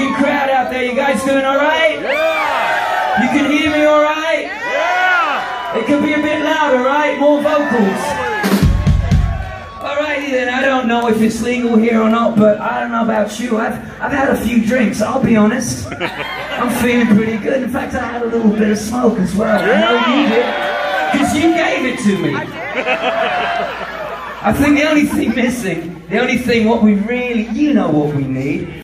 fucking crowd out there. You guys doing alright? Yeah! You can hear me alright? Yeah! It could be a bit louder, right? More vocals. Alrighty then, I don't know if it's legal here or not, but I don't know about you. I've had a few drinks, I'll be honest. I'm feeling pretty good. In fact, I had a little bit of smoke as well. I know you did, because you gave it to me. I think the only thing missing, what we really, you know what we need,